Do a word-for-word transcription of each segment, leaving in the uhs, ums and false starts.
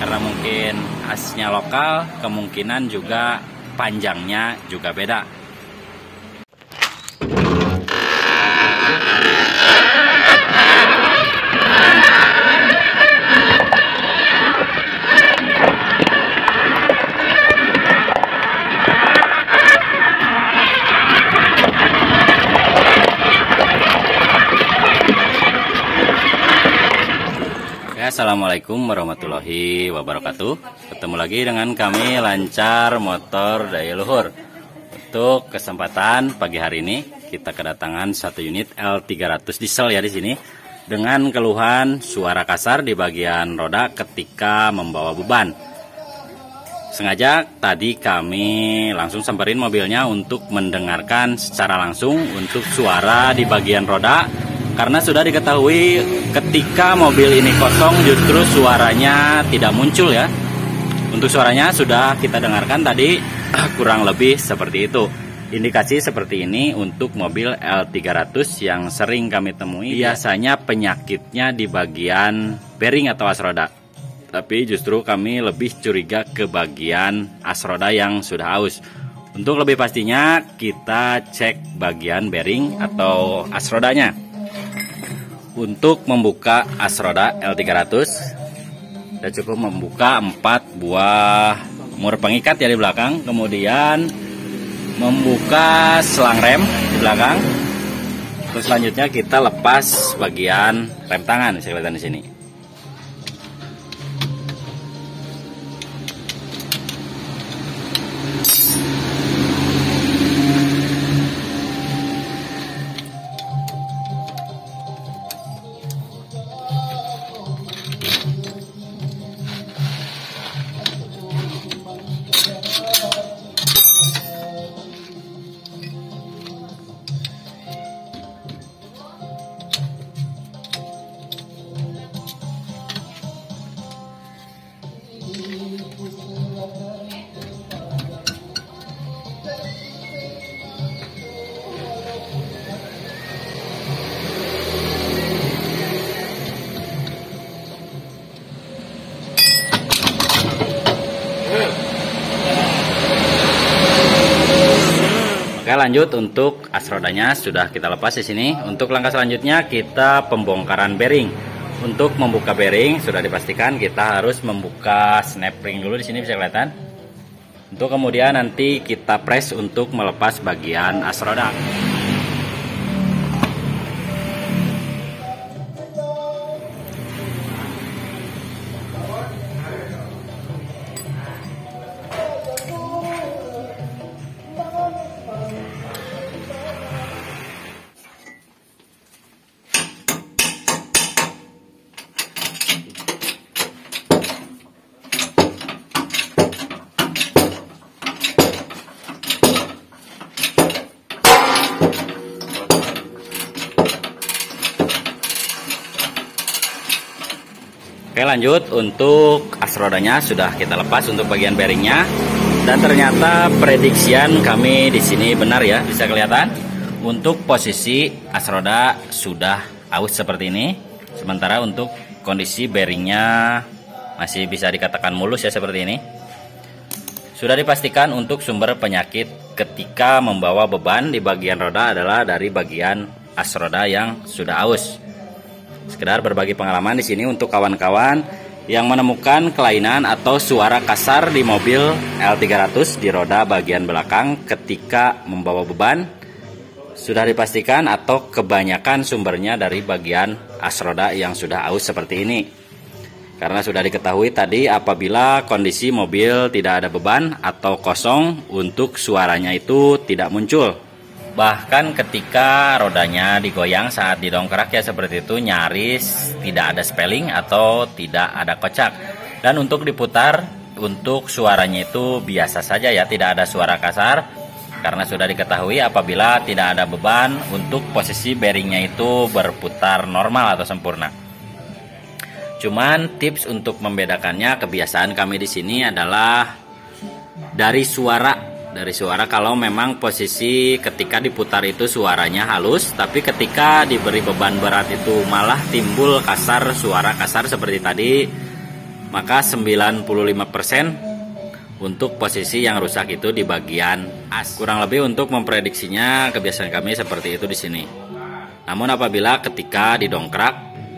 Karena mungkin asnya lokal, kemungkinan juga panjangnya juga beda. Assalamualaikum warahmatullahi wabarakatuh. Ketemu lagi dengan kami Lancar Motor Daya Luhur. Untuk kesempatan pagi hari ini kita kedatangan satu unit L tiga ratus diesel ya di sini dengan keluhan suara kasar di bagian roda ketika membawa beban. Sengaja tadi kami langsung samperin mobilnya untuk mendengarkan secara langsung untuk suara di bagian roda. Karena sudah diketahui ketika mobil ini kosong justru suaranya tidak muncul ya. Untuk suaranya sudah kita dengarkan tadi kurang lebih seperti itu. Indikasi seperti ini untuk mobil L tiga ratus yang sering kami temui. Biasanya penyakitnya di bagian bearing atau as roda. Tapi justru kami lebih curiga ke bagian as roda yang sudah aus. Untuk lebih pastinya kita cek bagian bearing atau as rodanya. Untuk membuka as roda L tiga ratus, kita cukup membuka empat buah mur pengikat ya di belakang, kemudian membuka selang rem di belakang. Terus selanjutnya kita lepas bagian rem tangan, bisa kelihatan di sini. Oke, lanjut untuk as rodanya sudah kita lepas di sini. Untuk langkah selanjutnya kita pembongkaran bearing. Untuk membuka bearing sudah dipastikan kita harus membuka snap ring dulu di sini, bisa kelihatan. Untuk kemudian nanti kita press untuk melepas bagian as roda. Oke, lanjut untuk as rodanya sudah kita lepas untuk bagian bearingnya, dan ternyata prediksian kami di sini benar ya, bisa kelihatan. Untuk posisi as roda sudah aus seperti ini, sementara untuk kondisi bearingnya masih bisa dikatakan mulus ya seperti ini. Sudah dipastikan untuk sumber penyakit ketika membawa beban di bagian roda adalah dari bagian as roda yang sudah aus. Sekedar berbagi pengalaman di sini untuk kawan-kawan yang menemukan kelainan atau suara kasar di mobil L tiga ratus di roda bagian belakang ketika membawa beban. Sudah dipastikan atau kebanyakan sumbernya dari bagian as roda yang sudah aus seperti ini. Karena sudah diketahui tadi apabila kondisi mobil tidak ada beban atau kosong, untuk suaranya itu tidak muncul. Bahkan ketika rodanya digoyang saat didongkrak ya seperti itu, nyaris tidak ada spelling atau tidak ada kocak. Dan untuk diputar, untuk suaranya itu biasa saja ya, tidak ada suara kasar. Karena sudah diketahui apabila tidak ada beban, untuk posisi bearingnya itu berputar normal atau sempurna. Cuman tips untuk membedakannya, kebiasaan kami di sini adalah dari suara. Dari suara, kalau memang posisi ketika diputar itu suaranya halus, tapi ketika diberi beban berat itu malah timbul kasar, suara kasar seperti tadi, maka sembilan puluh lima persen untuk posisi yang rusak itu di bagian as. Kurang lebih untuk memprediksinya kebiasaan kami seperti itu di sini. Namun apabila ketika didongkrak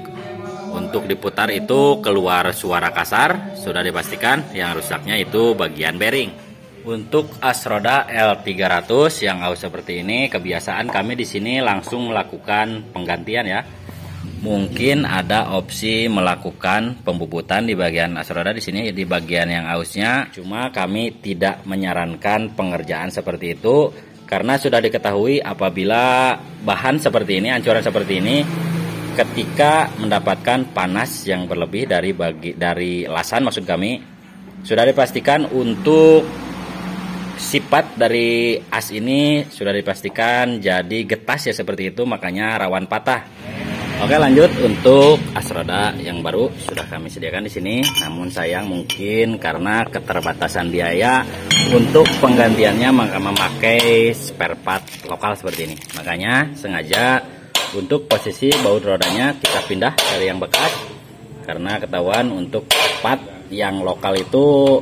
untuk diputar itu keluar suara kasar, sudah dipastikan yang rusaknya itu bagian bearing. Untuk as roda L tiga ratus yang aus seperti ini, kebiasaan kami di sini langsung melakukan penggantian ya. Mungkin ada opsi melakukan pembubutan di bagian as roda di sini di bagian yang ausnya. Cuma kami tidak menyarankan pengerjaan seperti itu karena sudah diketahui apabila bahan seperti ini, ancuran seperti ini, ketika mendapatkan panas yang berlebih dari bagi dari lasan maksud kami, sudah dipastikan untuk sifat dari as ini sudah dipastikan jadi getas ya seperti itu, makanya rawan patah. Oke, lanjut untuk as roda yang baru sudah kami sediakan di sini. Namun sayang mungkin karena keterbatasan biaya untuk penggantiannya maka memakai spare part lokal seperti ini. Makanya sengaja untuk posisi baut rodanya kita pindah dari yang bekas karena ketahuan untuk part yang lokal itu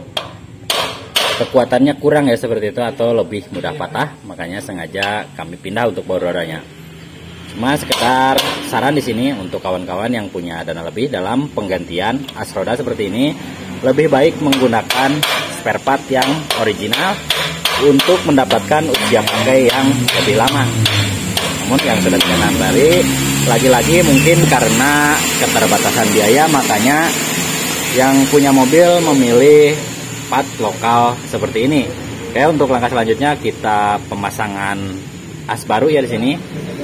kekuatannya kurang ya seperti itu atau lebih mudah patah, makanya sengaja kami pindah untuk baut rodanya. Cuma sekedar saran di sini untuk kawan-kawan yang punya dana lebih dalam penggantian as roda seperti ini, lebih baik menggunakan spare part yang original untuk mendapatkan usia pakai yang lebih lama. Namun yang sudah dikenal dari lagi-lagi mungkin karena keterbatasan biaya, makanya yang punya mobil memilih part lokal seperti ini. Oke, untuk langkah selanjutnya kita pemasangan as baru ya di sini.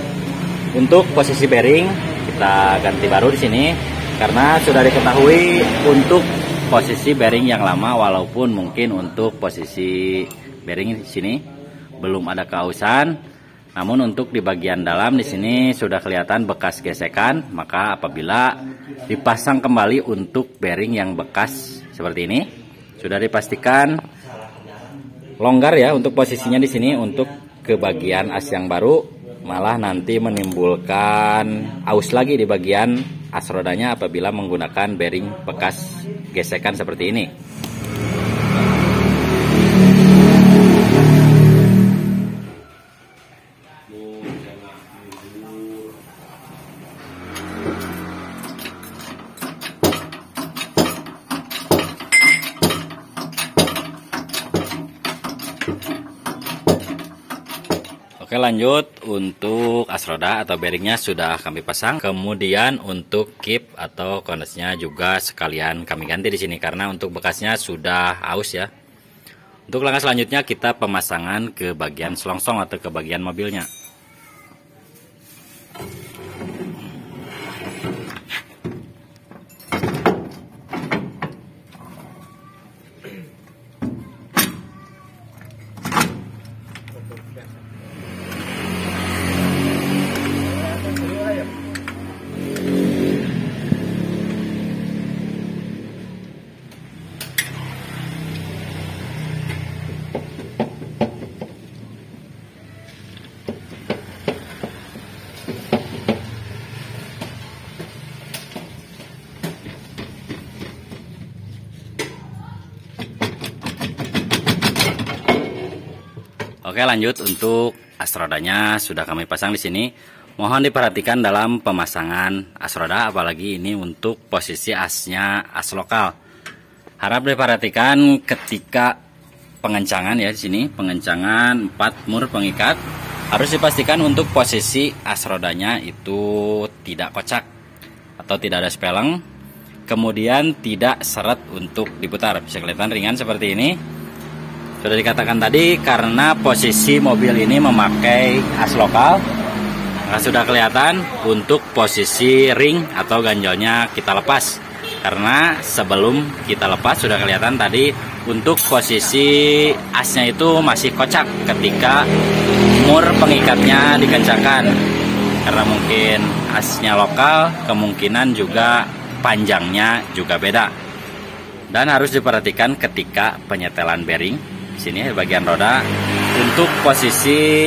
Untuk posisi bearing kita ganti baru di sini karena sudah diketahui untuk posisi bearing yang lama, walaupun mungkin untuk posisi bearing di sini belum ada keausan, namun untuk di bagian dalam di sini sudah kelihatan bekas gesekan. Maka apabila dipasang kembali untuk bearing yang bekas seperti ini, sudah dipastikan longgar ya untuk posisinya di sini. Untuk ke bagian as yang baru malah nanti menimbulkan aus lagi di bagian as rodanya apabila menggunakan bearing bekas gesekan seperti ini. Oke, lanjut untuk as roda atau bearingnya sudah kami pasang. Kemudian untuk kip atau kondensnya juga sekalian kami ganti di sini karena untuk bekasnya sudah aus ya. Untuk langkah selanjutnya kita pemasangan ke bagian selongsong atau ke bagian mobilnya. Oke, lanjut untuk as rodanya sudah kami pasang di sini. Mohon diperhatikan dalam pemasangan as roda, apalagi ini untuk posisi asnya as lokal. Harap diperhatikan ketika pengencangan ya di sini, pengencangan empat mur pengikat harus dipastikan untuk posisi as rodanya itu tidak kocak atau tidak ada speleng. Kemudian tidak seret untuk diputar. Bisa kelihatan ringan seperti ini. Sudah dikatakan tadi karena posisi mobil ini memakai as lokal, maka sudah kelihatan untuk posisi ring atau ganjolnya kita lepas. Karena sebelum kita lepas sudah kelihatan tadi untuk posisi asnya itu masih kocak ketika mur pengikatnya dikencangkan. Karena mungkin asnya lokal, kemungkinan juga panjangnya juga beda. Dan harus diperhatikan ketika penyetelan bearing. Sini bagian roda untuk posisi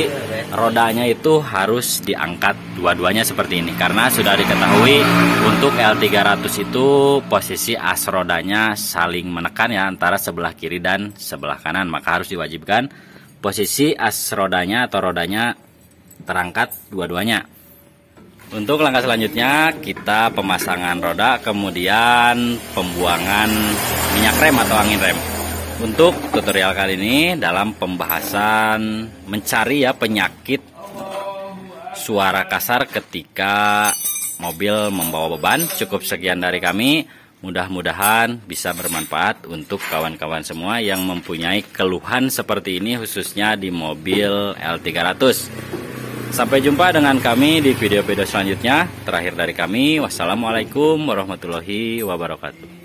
rodanya itu harus diangkat dua-duanya seperti ini, karena sudah diketahui untuk L tiga ratus itu posisi as rodanya saling menekan ya, antara sebelah kiri dan sebelah kanan, maka harus diwajibkan posisi as rodanya atau rodanya terangkat dua-duanya. Untuk langkah selanjutnya kita pemasangan roda, kemudian pembuangan minyak rem atau angin rem. Untuk tutorial kali ini dalam pembahasan mencari ya penyakit suara kasar ketika mobil membawa beban. Cukup sekian dari kami. Mudah-mudahan bisa bermanfaat untuk kawan-kawan semua yang mempunyai keluhan seperti ini, khususnya di mobil L tiga ratus. Sampai jumpa dengan kami di video-video selanjutnya. Terakhir dari kami, wassalamualaikum warahmatullahi wabarakatuh.